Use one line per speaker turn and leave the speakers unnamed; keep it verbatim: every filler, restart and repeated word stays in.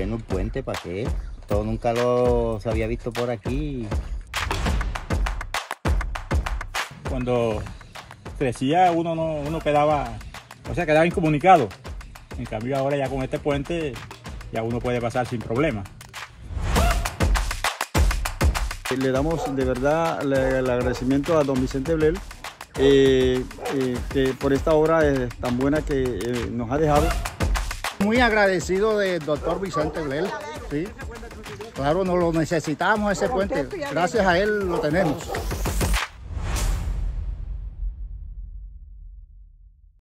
bueno el puente, ¿para qué? Todo nunca lo se había visto por aquí.
Cuando crecía uno no uno quedaba, o sea, quedaba incomunicado. En cambio ahora ya con este puente ya uno puede pasar sin problema.
Le damos de verdad el agradecimiento a don Vicente Blel eh, eh, que por esta obra eh, tan buena que eh, nos ha dejado.
Muy agradecido del doctor Vicente Blel, ¿sí? Claro, nos lo necesitamos ese puente, gracias a él lo tenemos.